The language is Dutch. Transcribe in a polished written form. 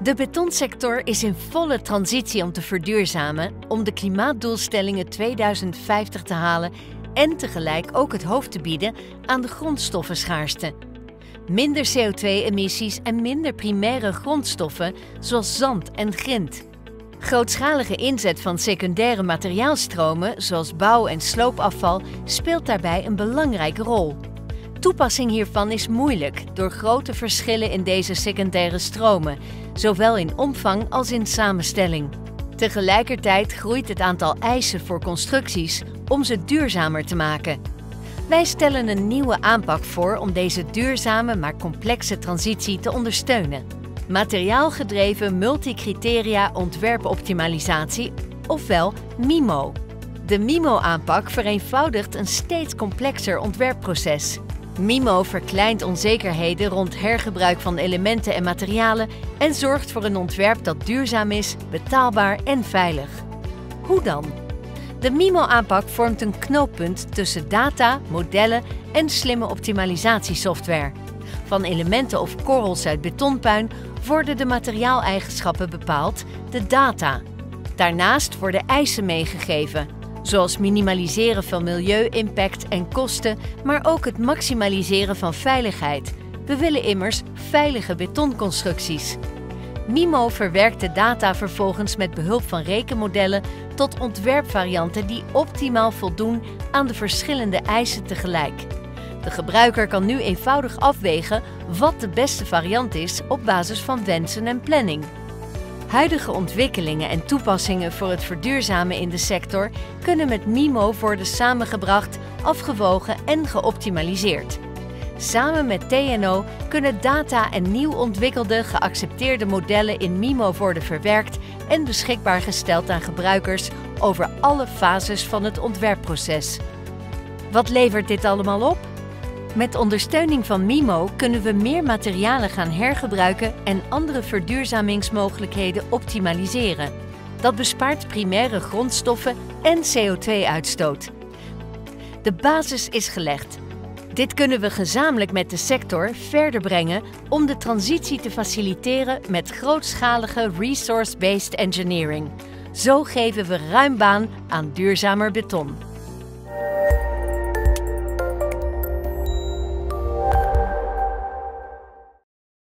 De betonsector is in volle transitie om te verduurzamen, om de klimaatdoelstellingen 2050 te halen en tegelijk ook het hoofd te bieden aan de grondstoffenschaarste. Minder CO2-emissies en minder primaire grondstoffen zoals zand en grind. Grootschalige inzet van secundaire materiaalstromen zoals bouw- en sloopafval speelt daarbij een belangrijke rol. Toepassing hiervan is moeilijk door grote verschillen in deze secundaire stromen, zowel in omvang als in samenstelling. Tegelijkertijd groeit het aantal eisen voor constructies om ze duurzamer te maken. Wij stellen een nieuwe aanpak voor om deze duurzame maar complexe transitie te ondersteunen. Materiaalgedreven multicriteria ontwerpoptimalisatie, ofwel MIMO. De MIMO-aanpak vereenvoudigt een steeds complexer ontwerpproces. MIMO verkleint onzekerheden rond hergebruik van elementen en materialen en zorgt voor een ontwerp dat duurzaam is, betaalbaar en veilig. Hoe dan? De MIMO-aanpak vormt een knooppunt tussen data, modellen en slimme optimalisatiesoftware. Van elementen of korrels uit betonpuin worden de materiaaleigenschappen bepaald, de data. Daarnaast worden eisen meegegeven, zoals minimaliseren van milieu-impact en kosten, maar ook het maximaliseren van veiligheid. We willen immers veilige betonconstructies. MIMO verwerkt de data vervolgens met behulp van rekenmodellen tot ontwerpvarianten die optimaal voldoen aan de verschillende eisen tegelijk. De gebruiker kan nu eenvoudig afwegen wat de beste variant is op basis van wensen en planning. Huidige ontwikkelingen en toepassingen voor het verduurzamen in de sector kunnen met MIMO worden samengebracht, afgewogen en geoptimaliseerd. Samen met TNO kunnen data en nieuw ontwikkelde, geaccepteerde modellen in MIMO worden verwerkt en beschikbaar gesteld aan gebruikers over alle fases van het ontwerpproces. Wat levert dit allemaal op? Met ondersteuning van MIMO kunnen we meer materialen gaan hergebruiken en andere verduurzamingsmogelijkheden optimaliseren. Dat bespaart primaire grondstoffen en CO2-uitstoot. De basis is gelegd. Dit kunnen we gezamenlijk met de sector verder brengen om de transitie te faciliteren met grootschalige resource-based engineering. Zo geven we ruim baan aan duurzamer beton.